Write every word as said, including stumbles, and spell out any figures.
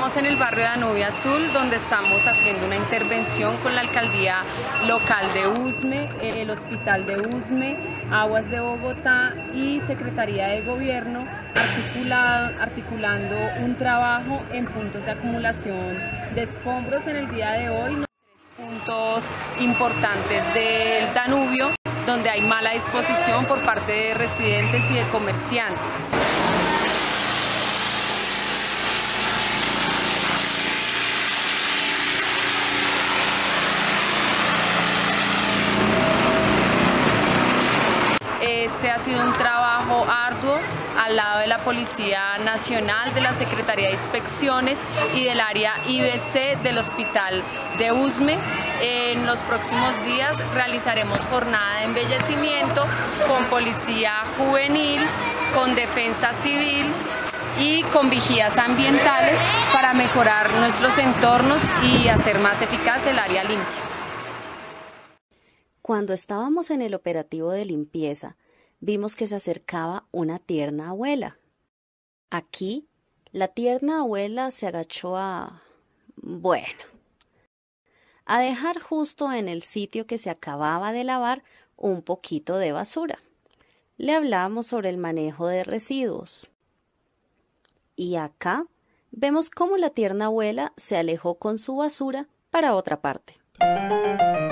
Estamos en el barrio Danubio Azul, donde estamos haciendo una intervención con la alcaldía local de Usme, el hospital de Usme, Aguas de Bogotá y Secretaría de Gobierno, articulando un trabajo en puntos de acumulación de escombros. En el día de hoy, tres puntos importantes del Danubio, donde hay mala disposición por parte de residentes y de comerciantes. Este ha sido un trabajo arduo al lado de la Policía Nacional, de la Secretaría de Inspecciones y del área I B C del Hospital de Usme. En los próximos días realizaremos jornada de embellecimiento con Policía Juvenil, con Defensa Civil y con vigías ambientales para mejorar nuestros entornos y hacer más eficaz el área limpia. Cuando estábamos en el operativo de limpieza, vimos que se acercaba una tierna abuela. Aquí, la tierna abuela se agachó a... bueno, a dejar justo en el sitio que se acababa de lavar un poquito de basura. Le hablamos sobre el manejo de residuos. Y acá vemos cómo la tierna abuela se alejó con su basura para otra parte.